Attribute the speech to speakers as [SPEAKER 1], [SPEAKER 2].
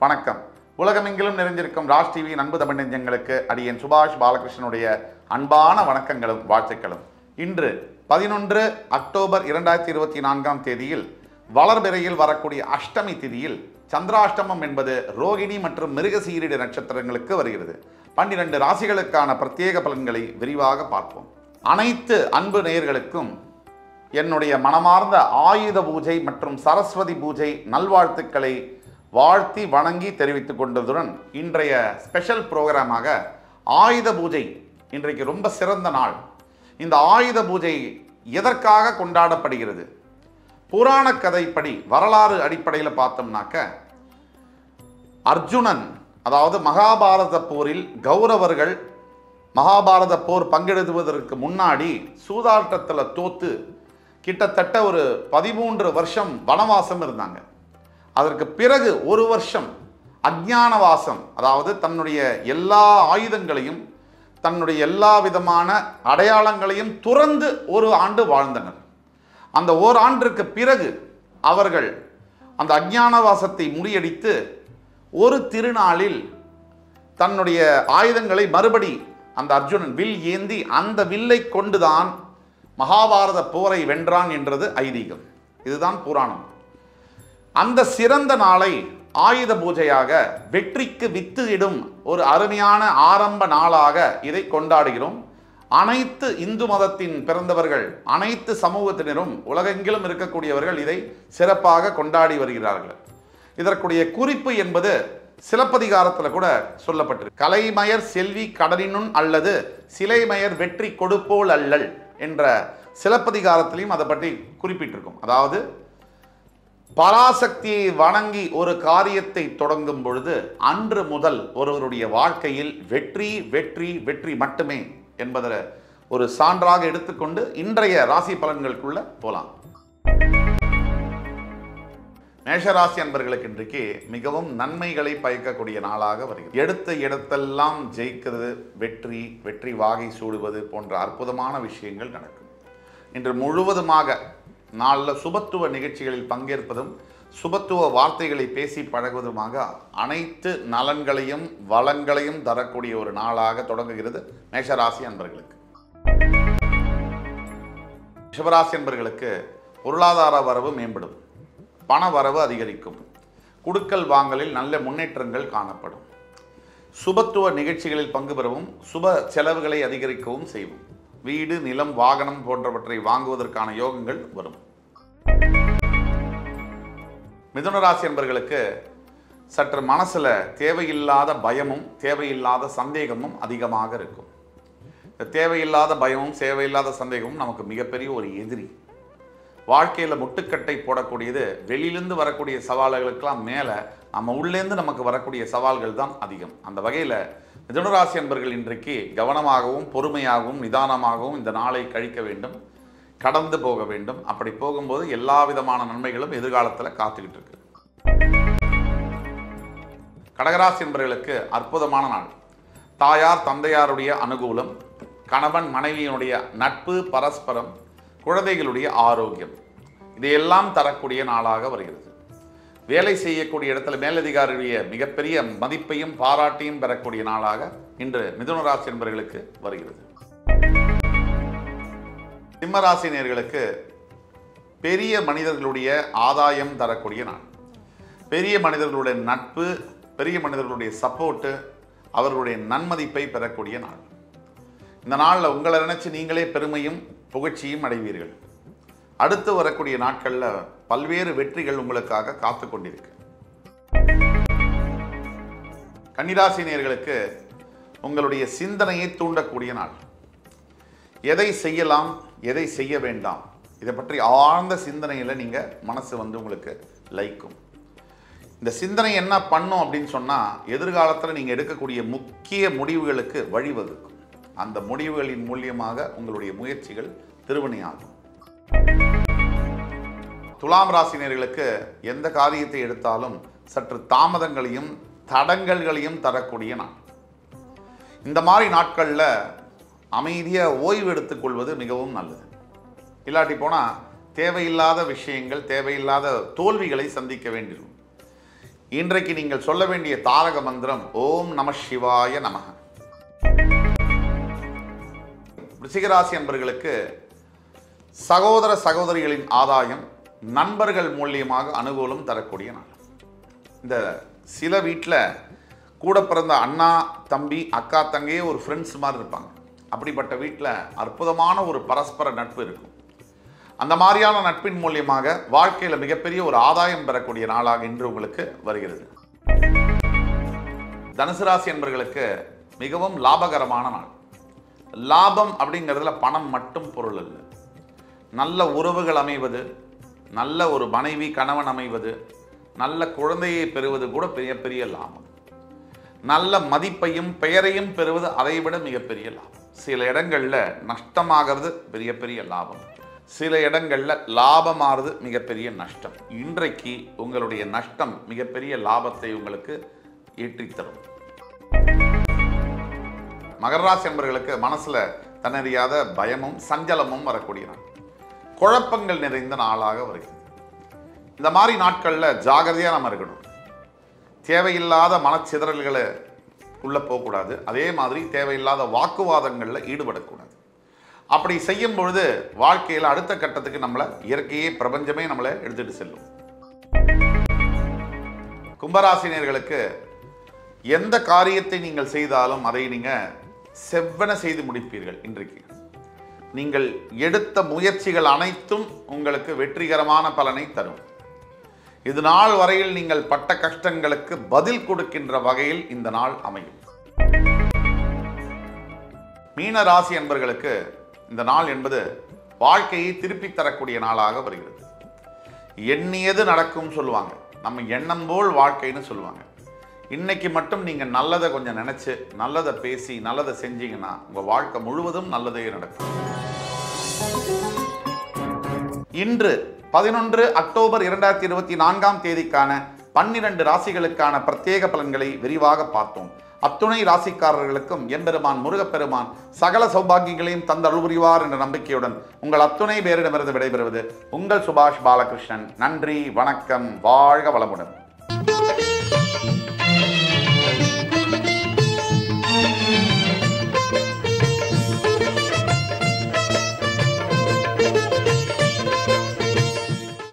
[SPEAKER 1] வணக்கம். உலகமெங்கிலும் நிறைந்திருக்கும் ராஜ் டிவி அன்பு தமிழ் நெஞ்சங்களுக்கு அடியேன் சுபாஷ் பாலகிருஷ்ணனுடைய அன்பான வணக்கங்களும் வாழ்த்துக்களும். இன்று 11 அக்டோபர் 2024 தேதியில் வளர்பிறையில் வரக்கூடிய அஷ்டமி திதியில் சந்திராஷ்டமம் என்பது ரோகிணி மற்றும் மிருகசீரிட நட்சத்திரங்களுக்கு வருகிறது. 12 ராசிகளுக்கான பிரத்யேக பலன்களை விரிவாக பார்ப்போம். அனைத்து அன்பு நேயர்களுக்கும் என்னுடைய மனமார்ந்த ஆயுத பூஜை மற்றும் சரஸ்வதி பூஜை நல்வாழ்த்துக்களை வாழ்த்தி வணங்கி தெரிவித்துக் கொண்டதுடன் இன்றைய ஸ்பெஷல் ப்ரோக்ராமாக ஆயுத பூஜை இன்றைக்கு ரொம்ப சிறந்த நாள். இந்த ஆயுத பூஜை எதற்காக கொண்டாடப்படுகிறது? புராண கதைப்படி வரலாறு அடிப்படையில் பார்த்தோம்னாக்க அர்ஜுனன், அதாவது மகாபாரத போரில் கௌரவர்கள் மகாபாரத போர் பங்கெடுத்துவதற்கு முன்னாடி சூதாட்டத்தில் தோத்து கிட்டத்தட்ட ஒரு 13 வருஷம் வனவாசம் இருந்தாங்க. அதற்கு பிறகு ஒரு வருஷம் அஞ்ஞானவாசம், அதாவது தன்னுடைய எல்லா ஆயுதங்களையும் தன்னுடைய எல்லா விதமான அடையாளங்களையும் துறந்து ஒரு ஆண்டு வாழ்ந்தனர். அந்த ஓராண்டிற்கு பிறகு அவர்கள் அந்த அஞ்ஞானவாசத்தை முறியடித்து ஒரு திருநாளில் தன்னுடைய ஆயுதங்களை மறுபடி அந்த அர்ஜுனன் வில் ஏந்தி அந்த வில்லை கொண்டுதான் மகாபாரத போரை வென்றான் என்றது ஐதீகம். இதுதான் புராணம். அந்த சிறந்த நாளை ஆயுத பூஜையாக, வெற்றிக்கு வித்து இடும் ஒரு அருமையான ஆரம்ப நாளாக இதை கொண்டாடுகிறோம். அனைத்து இந்து மதத்தின் பிறந்தவர்கள், அனைத்து சமூகத்தினரும் உலகெங்கிலும் இருக்கக்கூடியவர்கள் இதை சிறப்பாக கொண்டாடி வருகிறார்கள். இதற்குரிய குறிப்பு என்பது சிலப்பதிகாரத்தில் கூட சொல்லப்பட்டிருக்கு. கலைமயர் செல்வி கடலினுன் அல்லது சிலைமயர் வெற்றி கொடுப்போல் அல்லல் என்ற சிலப்பதிகாரத்திலையும் அதை பற்றி குறிப்பிட்டிருக்கும். அதாவது பராசக்தியை வணங்கி ஒரு காரியத்தை தொடங்கும் பொழுது அன்று முதல் ஒருவருடைய வாழ்க்கையில் வெற்றி வெற்றி வெற்றி மட்டுமே என்பதை ஒரு சான்றாக எடுத்துக்கொண்டு இன்றைய ராசி பலன்களுக்குள்ள போலாம். மேஷராசி அன்பர்களுக்கு இன்றைக்கு மிகவும் நன்மைகளை பயக்கக்கூடிய நாளாக வருகிறது. எடுத்த இடத்தெல்லாம் ஜெயிக்கிறது, வெற்றி வெற்றி வாகை சூடுவது போன்ற அற்புதமான விஷயங்கள் நடக்கும். இன்று முழுவதுமாக நாளில் சுபத்துவ நிகழ்ச்சிகளில் பங்கேற்பதும் சுபத்துவ வார்த்தைகளை பேசி பழகுவதுமாக அனைத்து நலன்களையும் வளங்களையும் தரக்கூடிய ஒரு நாளாக தொடங்குகிறது மேஷராசி அன்பர்களுக்கு. ரிஷபராசி அன்பர்களுக்கு பொருளாதார வரவு மேம்படும், பண வரவு அதிகரிக்கும், குடுக்கல் வாங்கலில் நல்ல முன்னேற்றங்கள் காணப்படும், சுபத்துவ நிகழ்ச்சிகளில் பங்கு பெறவும் சுப செலவுகளை அதிகரிக்கவும் செய்வோம். வீடு, நிலம், வாகனம் போன்றவற்றை வாங்குவதற்கான யோகங்கள் வரும். மிதுனராசி என்பர்களுக்கு சற்று மனசுல தேவையில்லாத பயமும் தேவையில்லாத சந்தேகமும் அதிகமாக இருக்கும். இந்த தேவையில்லாத பயமும் தேவையில்லாத சந்தேகமும் நமக்கு மிகப்பெரிய ஒரு எதிரி. வாழ்க்கையில் முட்டுக்கட்டை போடக்கூடியது வெளியிலிருந்து வரக்கூடிய சவால்களுக்கெல்லாம் மேலே நம்ம உள்ளேருந்து நமக்கு வரக்கூடிய சவால்கள் தான் அதிகம். அந்த வகையில் மிதுனராசி அன்பர்கள் இன்றைக்கு கவனமாகவும் பொறுமையாகவும் நிதானமாகவும் இந்த நாளை கழிக்க வேண்டும், கடந்து போக வேண்டும். அப்படி போகும்போது எல்லா விதமான நன்மைகளும் எதிர்காலத்தில் காத்துக்கிட்டு இருக்கு. கடகராசி அன்பர்களுக்கு அற்புதமான நாள். தாயார் தந்தையாருடைய அனுகூலம், கணவன் மனைவியினுடைய நட்பு, பரஸ்பரம், குழந்தைகளுடைய ஆரோக்கியம், இதையெல்லாம் தரக்கூடிய நாளாக வருகிறது. வேலை செய்யக்கூடிய இடத்துல மேலதிகாரியுடைய மிகப்பெரிய மதிப்பையும் பாராட்டியும் பெறக்கூடிய நாளாக இன்று மிதுனராசி என்பவர்களுக்கு வருகிறது. சிம்மராசி நேயர்களுக்கு பெரிய மனிதர்களுடைய ஆதாயம் தரக்கூடிய நாள். பெரிய மனிதர்களுடைய நட்பு, பெரிய மனிதர்களுடைய சப்போர்ட்டு, அவர்களுடைய நன்மதிப்பை பெறக்கூடிய நாள். இந்த நாளில் உங்களை நினைச்சு நீங்களே பெருமையும் புகழ்ச்சியும் அடைவீர்கள். அடுத்து வரக்கூடிய நாட்களில் பல்வேறு வெற்றிகள் உங்களுக்காக காத்து கொண்டிருக்கு. கன்னிராசி நேயர்களுக்கு உங்களுடைய சிந்தனையை தூண்டக்கூடிய நாள். எதை செய்யலாம், எதை செய்ய வேண்டாம், இதை பற்றி ஆழ்ந்த சிந்தனையில் நீங்கள் மனசு உங்களுக்கு லைக்கும். இந்த சிந்தனை என்ன பண்ணும் அப்படின்னு சொன்னால் எதிர்காலத்தில் நீங்கள் எடுக்கக்கூடிய முக்கிய முடிவுகளுக்கு வழிவகுக்கும். அந்த முடிவுகளின் மூலியமாக உங்களுடைய முயற்சிகள் திருவினையாகும். துலாம் ராசினியர்களுக்கு எந்த காரியத்தை எடுத்தாலும் சற்று தாமதங்களையும் தடங்கல்களையும் தரக்கூடிய நாள். இந்த மாதிரி நாட்களில் அமைதியாக ஓய்வு எடுத்துக்கொள்வது மிகவும் நல்லது. இல்லாட்டி போனால் தேவையில்லாத விஷயங்கள், தேவையில்லாத தோல்விகளை சந்திக்க வேண்டியிருக்கும். இன்றைக்கு நீங்கள் சொல்ல வேண்டிய தாரக மந்திரம் ஓம் நம சிவாய நமக. ரிஷிகராசி அன்பர்களுக்கு சகோதர சகோதரிகளின் ஆதாயம், நண்பர்கள் மூலியமாக அனுகூலம் தரக்கூடிய நாள். இந்த சில வீட்டில் கூட பிறந்த அண்ணா தம்பி அக்கா தங்கையே ஒரு ஃப்ரெண்ட்ஸ் மாதிரி இருப்பாங்க. அப்படிப்பட்ட வீட்டில் அற்புதமான ஒரு பரஸ்பர நட்பு இருக்கும். அந்த மாதிரியான நட்பின் மூலியமாக வாழ்க்கையில் மிகப்பெரிய ஒரு ஆதாயம் பெறக்கூடிய நாளாக இன்று உங்களுக்கு வருகிறது. தனுசு ராசி என்பவர்களுக்கு மிகவும் லாபகரமான நாள். லாபம் அப்படிங்கிறதுல பணம் மட்டும் பொருள் அல்ல. நல்ல உறவுகள் அமைவது, நல்ல ஒரு மனைவி கணவன் அமைவது, நல்ல குழந்தையை பெறுவது கூட பெரிய பெரிய லாபம். நல்ல மதிப்பையும் பெயரையும் பெறுவது அதைவிட மிகப்பெரிய லாபம். சில இடங்களில் நஷ்டமாகிறது பெரிய பெரிய லாபம், சில இடங்களில் லாபமாகிறது மிகப்பெரிய நஷ்டம். இன்றைக்கு உங்களுடைய நஷ்டம் மிகப்பெரிய லாபத்தை உங்களுக்கு ஈட்டித்தரும். மகர ராசி என்பவர்களுக்கு மனசுல தன்னறியாத பயமும் சஞ்சலமும் வரக்கூடிய நாள். குழப்பங்கள் நிறைந்த நாளாக வருகிறது. இந்த மாதிரி நாட்களில் ஜாகிரதையாக நம்ம இருக்கணும். தேவையில்லாத மனச்சிதறல்களை உள்ள போகக்கூடாது. அதே மாதிரி தேவையில்லாத வாக்குவாதங்களில் ஈடுபடக்கூடாது. அப்படி செய்யும் பொழுது வாழ்க்கையில் அடுத்த கட்டத்துக்கு நம்மளை இயற்கையே பிரபஞ்சமே நம்மளை எடுத்துட்டு செல்லும். கும்பராசினியர்களுக்கு எந்த காரியத்தை நீங்கள் செய்தாலும் அதை நீங்கள் செவ்வன செய்து முடிப்பீர்கள். இன்றைக்கு நீங்கள் எடுத்த முயற்சிகள் அனைத்தும் உங்களுக்கு வெற்றிகரமான பலனை தரும். இது நாள் வரையில் நீங்கள் பட்ட கஷ்டங்களுக்கு பதில் கொடுக்கின்ற வகையில் இந்த நாள் அமையும். மீன ராசி என்பவர்களுக்கு இந்த நாள் என்பது வாழ்க்கையை திருப்பி தரக்கூடிய நாளாக வருகிறது. எண்ணியது நடக்கும் சொல்லுவாங்க, நம்ம எண்ணம் போல் வாழ்க்கைன்னு சொல்லுவாங்க. இன்னைக்கு மட்டும் நீங்கள் நல்லதை கொஞ்சம் நினைச்சு நல்லதை பேசி நல்லதை செஞ்சீங்கன்னா உங்கள் வாழ்க்கை முழுவதும் நல்லதே நடக்கும். இன்று 11 அக்டோபர் 2024 தேதிக்கான 12 ராசிகளுக்கான பிரத்யேக பலன்களை விரிவாக பார்த்தோம். அத்துணை ராசிக்காரர்களுக்கும் எம்பெருமான் முருகப்பெருமான் சகல சௌபாகியங்களையும் தந்தருள் புரிவார் என்ற நம்பிக்கையுடன் உங்கள் அத்துணை பேரிடமிருந்து விடைபெறுவது உங்கள் சுபாஷ் பாலகிருஷ்ணன். நன்றி, வணக்கம், வாழ்க வளமுடன்.